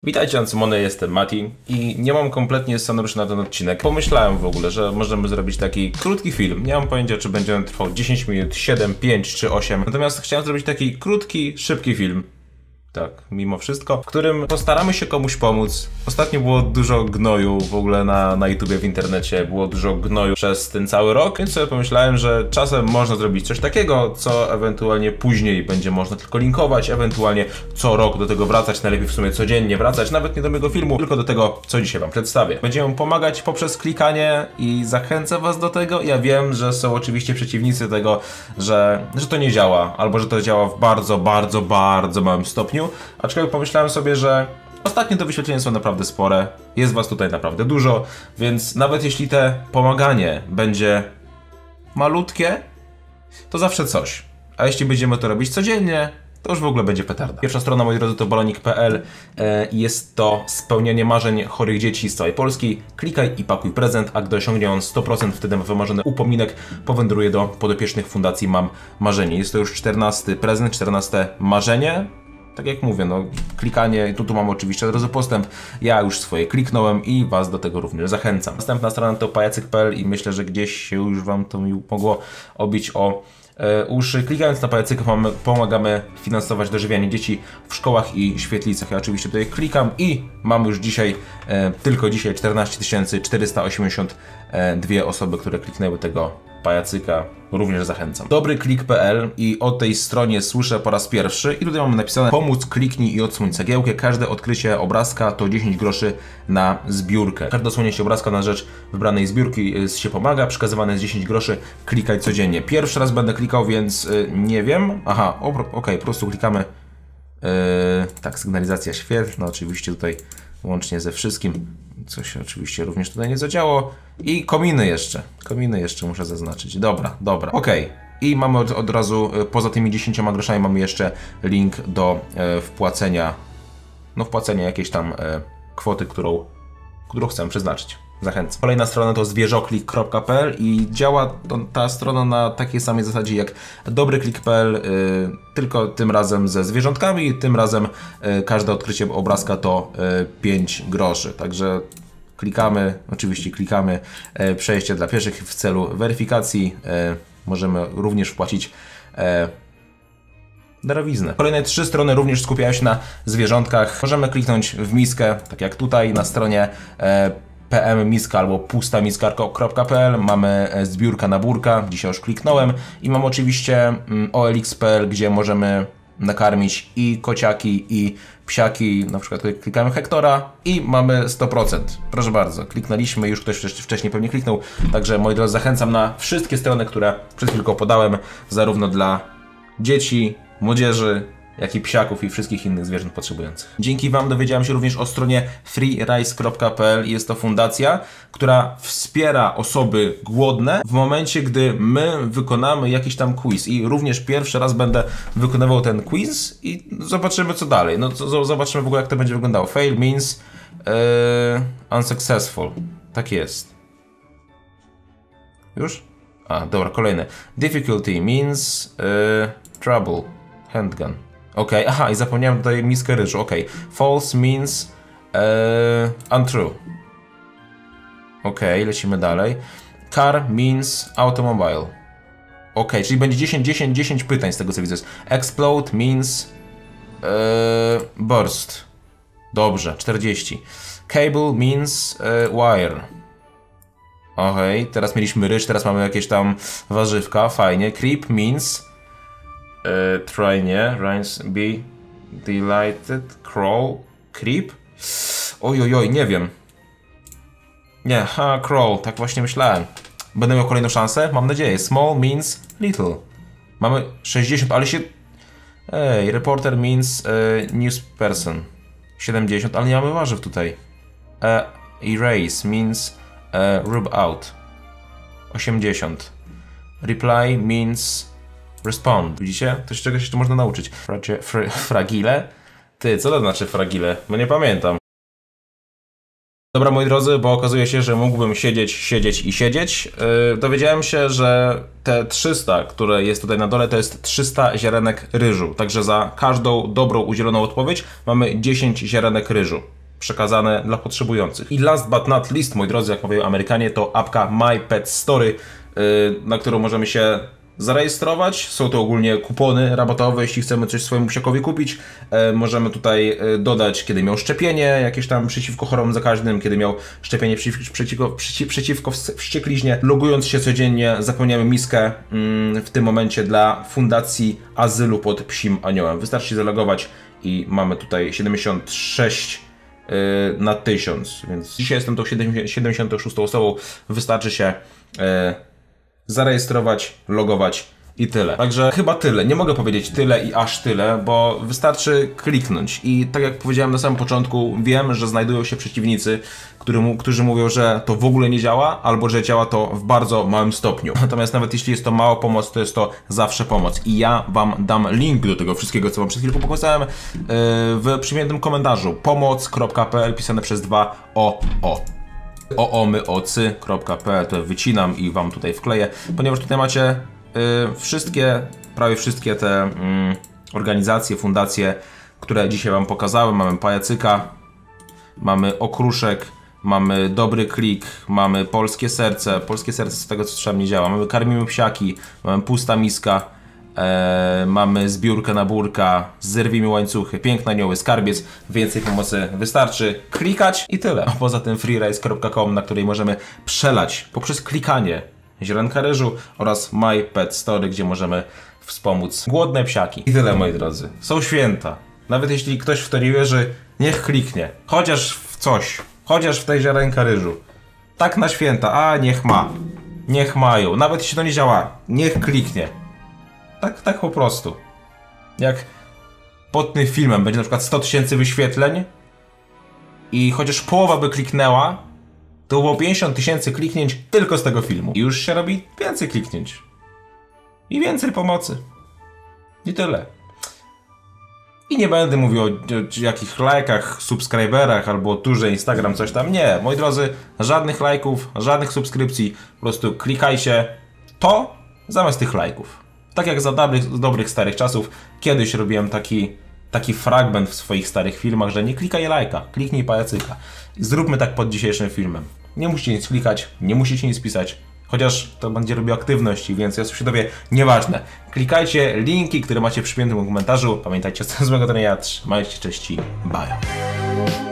Witajcie, Ancymony, jestem Mati i nie mam kompletnie scenariusza na ten odcinek. Pomyślałem w ogóle, że możemy zrobić taki krótki film. Nie mam pojęcia, czy będzie on trwał 10 minut, 7, 5 czy 8. Natomiast chciałem zrobić taki krótki, szybki film. Tak, mimo wszystko, w którym postaramy się komuś pomóc. Ostatnio było dużo gnoju w ogóle na YouTubie, w internecie, było dużo gnoju przez ten cały rok, więc sobie pomyślałem, że czasem można zrobić coś takiego, co ewentualnie później będzie można tylko linkować, ewentualnie co rok do tego wracać, najlepiej w sumie codziennie wracać, nawet nie do mojego filmu, tylko do tego, co dzisiaj wam przedstawię. Będziemy pomagać poprzez klikanie i zachęcę was do tego. Ja wiem, że są oczywiście przeciwnicy tego, że to nie działa, albo że to działa w bardzo małym stopniu. Aczkolwiek pomyślałem sobie, że ostatnio te wyświetlenia są naprawdę spore, jest was tutaj naprawdę dużo, więc nawet jeśli te pomaganie będzie malutkie, to zawsze coś. A jeśli będziemy to robić codziennie, to już w ogóle będzie petarda. Pierwsza strona, moi drodzy, to balonik.pl i jest to spełnianie marzeń chorych dzieci z całej Polski. Klikaj i pakuj prezent, a gdy osiągnie on 100%, wtedy wymarzony upominek powędruje do podopiecznych Fundacji Mam Marzenie. Jest to już 14 prezent, 14 marzenie. Tak jak mówię, no klikanie, tu mam oczywiście od razu postęp, ja już swoje kliknąłem i was do tego również zachęcam. Następna strona to pajacyk.pl i myślę, że gdzieś się już wam to mogło obić o uszy. Klikając na pajacyk pomagamy finansować dożywianie dzieci w szkołach i świetlicach. Ja oczywiście tutaj klikam i mam już dzisiaj, tylko dzisiaj 14 482 osoby, które kliknęły tego pajacyka, również zachęcam. Dobryklik.pl i o tej stronie słyszę po raz pierwszy i tutaj mamy napisane: pomóc, kliknij i odsłoń cegiełkę. Każde odkrycie obrazka to 10 groszy na zbiórkę. Każde odsłonięcie obrazka na rzecz wybranej zbiórki się pomaga. Przekazywane jest 10 groszy. Klikaj codziennie. Pierwszy raz będę klikał, więc nie wiem. Aha, okej, po prostu klikamy. Tak, sygnalizacja świetlna, oczywiście tutaj łącznie ze wszystkim. Coś oczywiście również tutaj nie zadziałało. I kominy jeszcze muszę zaznaczyć. Dobra, okej. I mamy od razu, poza tymi 10 groszami mamy jeszcze link do wpłacenia, wpłacenia jakiejś tam kwoty, którą chcę przeznaczyć. Zachęcam. Kolejna strona to zwierzoklik.pl i działa ta strona na takiej samej zasadzie jak dobryklik.pl, tylko tym razem ze zwierzątkami, tym razem każde odkrycie obrazka to 5 groszy. Także oczywiście klikamy przejście dla pieszych w celu weryfikacji. Możemy również wpłacić darowiznę. Kolejne 3 strony również skupiają się na zwierzątkach. Możemy kliknąć w miskę, tak jak tutaj na stronie pm-miska albo pustamiska.pl. Mamy zbiórka nabórka, dzisiaj już kliknąłem i mam oczywiście olx.pl, gdzie możemy nakarmić i kociaki, i psiaki. Na przykład tutaj klikamy Hektora i mamy 100%. Proszę bardzo, kliknęliśmy, już ktoś wcześniej pewnie kliknął. Także moi drodzy, zachęcam na wszystkie strony, które przed chwilką podałem, zarówno dla dzieci, młodzieży, jak i psiaków i wszystkich innych zwierząt potrzebujących. Dzięki wam dowiedziałem się również o stronie freerice.pl. Jest to fundacja, która wspiera osoby głodne w momencie, gdy my wykonamy jakiś tam quiz. I również pierwszy raz będę wykonywał ten quiz i zobaczymy co dalej. Zobaczymy w ogóle, jak to będzie wyglądało. Fail means unsuccessful. Tak jest. Już? Dobra, kolejne. Difficulty means trouble. Handgun. Okej, aha, i zapomniałem tutaj miskę ryżu. Okej. False means untrue. Okej, lecimy dalej. Car means automobile. Okej, czyli będzie 10 pytań z tego, co widzę. Explode means burst. Dobrze, 40. Cable means wire. Okej, teraz mieliśmy ryż, teraz mamy jakieś tam warzywka, fajnie. Creep means try, nie? Rhymes be delighted, crawl, creep? Ojojoj, nie wiem. Nie, crawl, tak właśnie myślałem. Będę miał kolejną szansę? Mam nadzieję. Small means little. Mamy 60, ale się... reporter means news person. 70, ale nie mamy warzyw tutaj. Erase means rub out. 80. Reply means respond. Widzicie? To z czegoś jeszcze można nauczyć. Fragile? Ty, co to znaczy fragile? Bo nie pamiętam. Dobra, moi drodzy, bo okazuje się, że mógłbym siedzieć. Dowiedziałem się, że te 300, które jest tutaj na dole, to jest 300 ziarenek ryżu. Także za każdą dobrą udzieloną odpowiedź mamy 10 ziarenek ryżu. przekazane dla potrzebujących. I last but not least, moi drodzy, jak mówią Amerykanie, to apka My Pet Story, na którą możemy się zarejestrować. Są to ogólnie kupony rabatowe, jeśli chcemy coś swojemu psiakowi kupić. Możemy tutaj dodać, kiedy miał szczepienie jakieś tam przeciwko chorobom zakaźnym, kiedy miał szczepienie przeciwko wściekliźnie. Logując się codziennie zapełniamy miskę w tym momencie dla Fundacji Azylu pod Psim Aniołem. Wystarczy się zalogować i mamy tutaj 76 na 1000, więc dzisiaj jestem tą 76 osobą. Wystarczy się zarejestrować, logować i tyle. Także chyba tyle. Nie mogę powiedzieć tyle i aż tyle, bo wystarczy kliknąć. I tak jak powiedziałem na samym początku, wiem, że znajdują się przeciwnicy, którzy mówią, że to w ogóle nie działa, albo że działa to w bardzo małym stopniu. Natomiast nawet jeśli jest to mała pomoc, to jest to zawsze pomoc. I ja wam dam link do tego wszystkiego, co wam przed chwilką pokazałem w przyjemnym komentarzu. pomoc.pl pisane przez 2 o. oomyocy.pl, to wycinam i wam tutaj wkleję, ponieważ tutaj macie prawie wszystkie te organizacje, fundacje, które dzisiaj wam pokazałem. Mamy Pajacyka, mamy Okruszek, mamy Dobry Klik, mamy Polskie Serce z tego co trzeba nie działa, mamy Karmimy Psiaki, mamy Pusta Miska, mamy Zbiórkę na Burka, Zerwijmy Łańcuchy, Piękne Anioły, Skarbiec. Więcej pomocy wystarczy klikać i tyle. A poza tym freerice.com, na której możemy przelać poprzez klikanie ziarenka ryżu, oraz My Pet Story, gdzie możemy wspomóc głodne psiaki. I tyle, moi drodzy. Są święta. Nawet jeśli ktoś w to nie wierzy, niech kliknie. Chociaż w coś. Chociaż w tej ziarenka ryżu. Tak na święta. A, niech ma. Niech mają. Nawet jeśli to nie działa, niech kliknie. Tak po prostu. Jak pod tym filmem będzie na przykład 100 000 wyświetleń i chociaż połowa by kliknęła, to było 50 000 kliknięć tylko z tego filmu. I już się robi więcej kliknięć. I więcej pomocy. I tyle. I nie będę mówił o jakich lajkach, subskryberach albo o turze Instagram, coś tam. Nie, moi drodzy, żadnych lajków, żadnych subskrypcji. Po prostu klikajcie to zamiast tych lajków. Tak jak za dobrych starych czasów, kiedyś robiłem taki fragment w swoich starych filmach, że nie klikaj lajka, kliknij pajacyka. Zróbmy tak pod dzisiejszym filmem. Nie musicie nic klikać, nie musicie nic pisać, chociaż to będzie robił aktywności, więc jest się nieważne. Klikajcie linki, które macie w przypiętym komentarzu. Pamiętajcie, z mojego trenera, trzymajcie się, cześć i bye.